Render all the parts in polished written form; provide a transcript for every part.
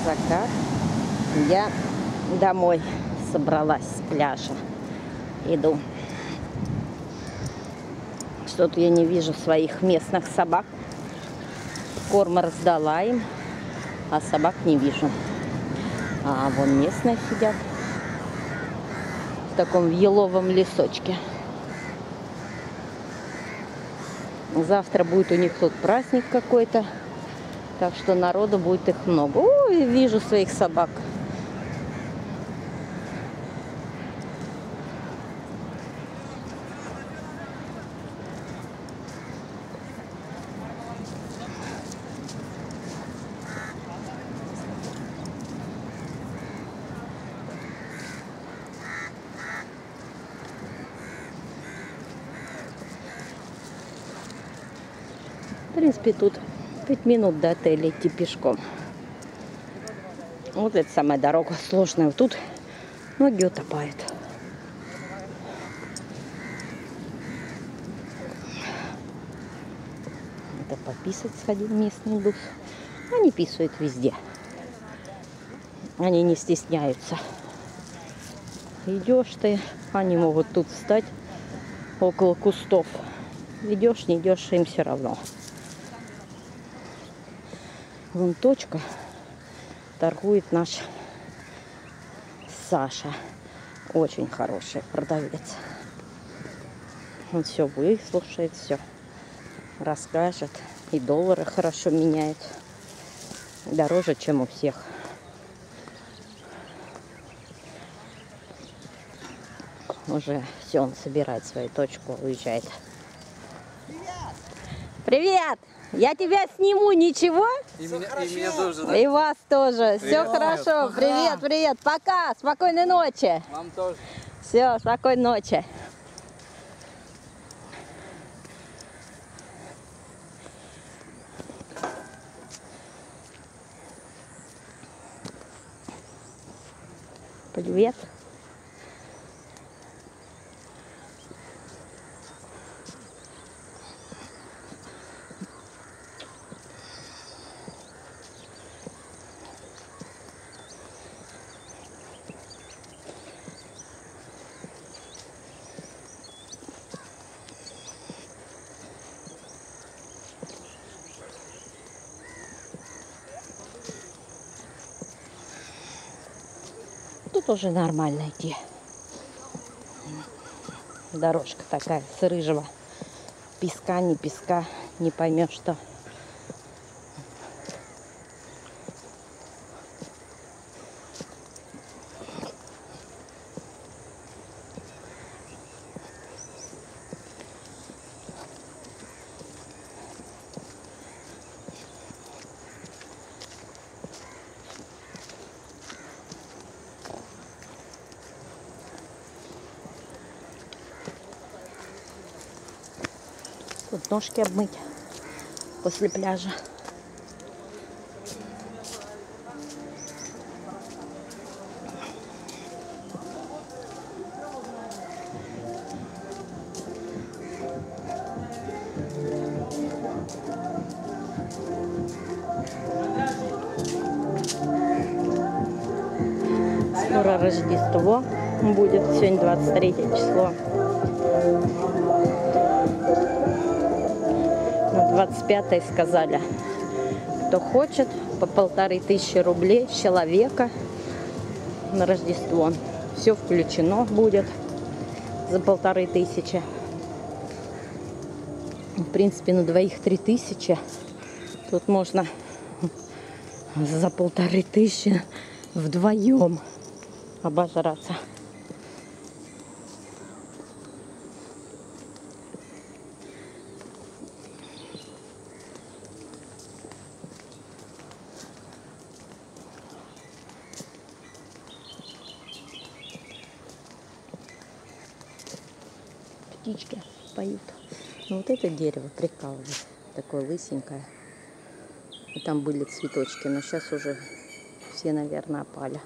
закат. Я домой собралась с пляжа. Иду. Что-то я не вижу своих местных собак. Корм раздала им, а собак не вижу. А вон местные сидят в таком еловом лесочке. Завтра будет у них тут праздник какой-то, так что народу будет их много. Ой, вижу своих собак. В принципе, тут 5 минут до отеля идти пешком. Вот это самая дорога сложная. Вот тут ноги утопают. Это пописать сходил местный бус. Они писают везде. Они не стесняются. Идешь ты, они могут тут встать около кустов. Идешь, не идешь, им все равно. Вон точка, торгует наш Саша. Очень хороший продавец. Он все выслушает, все расскажет. И доллары хорошо меняет. Дороже, чем у всех. Уже все, он собирает свою точку, уезжает. Привет! Я тебя сниму, ничего? И меня тоже, да? И вас тоже. Все Привет. хорошо. Пока. Привет, привет. Пока. Спокойной ночи. Вам тоже. Все, спокойной ночи. Привет. Тут уже нормально идти. Дорожка такая с рыжего песка, не песка, не поймешь что. Тут ножки обмыть после пляжа. Скоро Рождество будет, сегодня 23 число. На 25-е сказали, кто хочет, по 1500 рублей с человека на Рождество. Все включено будет за 1500. В принципе, на двоих 3000. Тут можно за 1500 вдвоем обожраться. Птички поют. Ну, вот это дерево прикалывает. Такое лысенькое. И там были цветочки, но сейчас уже все, наверное, опали.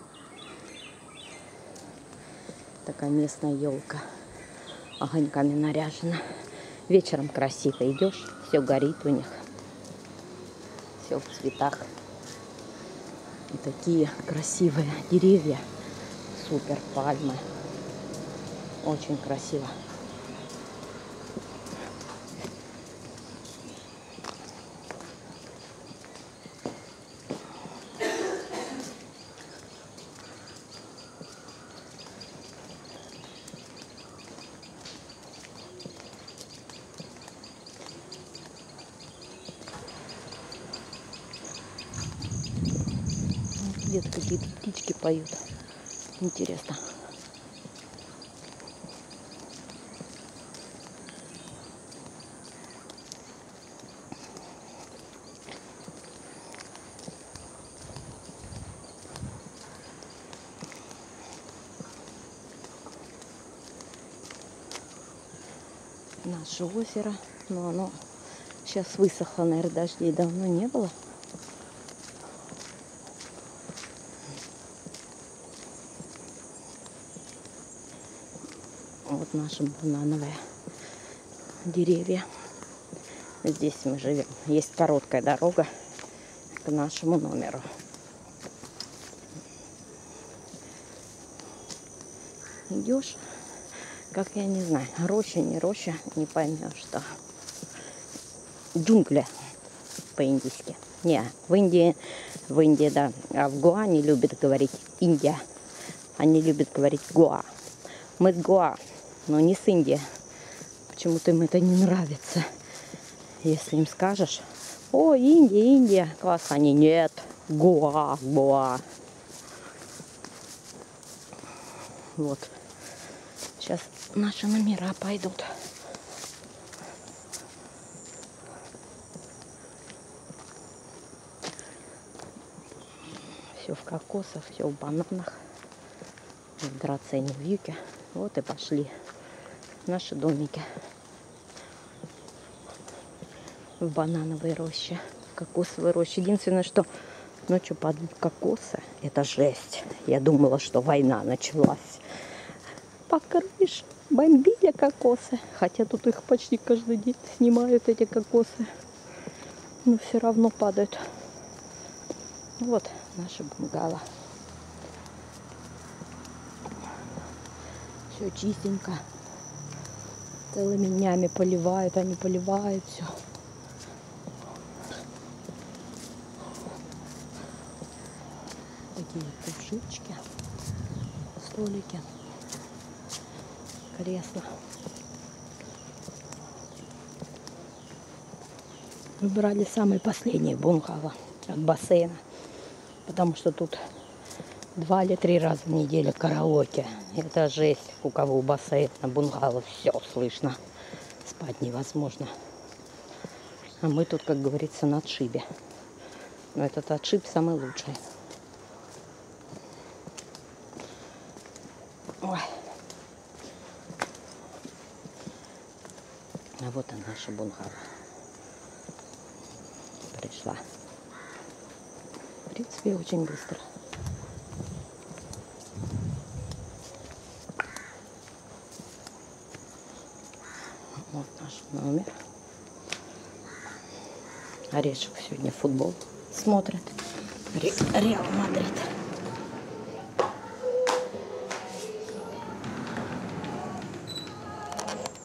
Такая местная елка. Огоньками наряжена. Вечером красиво идешь, все горит у них. Все в цветах. И такие красивые деревья. Супер, пальмы. Очень красиво. Где-то какие-то птички поют. Интересно. Наше озеро, но оно сейчас высохло, наверное, дождей давно не было. Вот наши банановые деревья. Здесь мы живем. Есть короткая дорога к нашему номеру. Идешь, как я не знаю, роща, не роща, не поймешь, что. Джунгли по-индийски. Не, в Индии, да. А в Гоа не любят говорить Индия. Они любят говорить Гоа. Мы с Гоа, но не с Индии. Почему-то им это не нравится. Если им скажешь: о, Индия, Индия, класс, они: нет, Гоа, Гоа. Вот. Сейчас наши номера пойдут. Все в кокосах, все в бананах, в драцене, в юке. Вот и пошли наши домики в банановой роще, в кокосовой роще. Единственное, что ночью падают кокосы. Это жесть. Я думала, что война началась. По крыше бомбили кокосы. Хотя тут их почти каждый день снимают, эти кокосы. Но все равно падают. Вот наши бунгало. Все чистенько. Целыми днями поливают, они поливают все. Такие кувшинчики, столики, кресла. Выбрали самый последний бунгало от бассейна, потому что тут 2 или 3 раза в неделю караоке. Это жесть. У кого у бассейна, бунгало, все слышно. Спать невозможно. А мы тут, как говорится, на отшибе. Но этот отшиб самый лучший. Ой. А вот и наша бунгало. Пришла. В принципе, очень быстро. Вот наш номер. Орешек сегодня футбол смотрит. Реал Мадрид.